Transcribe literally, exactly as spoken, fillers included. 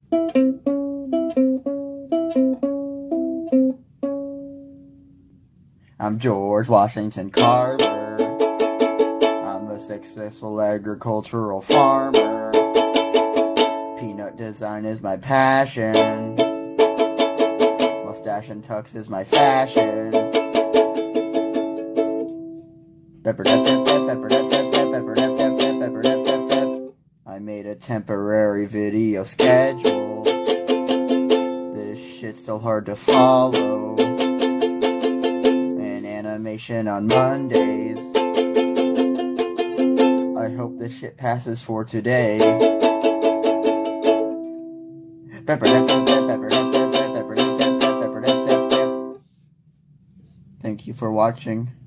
I'm George Washington Carver. I'm a successful agricultural farmer. Peanut design is my passion. Mustache and tux is my fashion. I made a temporary video schedule. This shit's still hard to follow. An animation on Mondays. I hope this shit passes for today. Thank you for watching.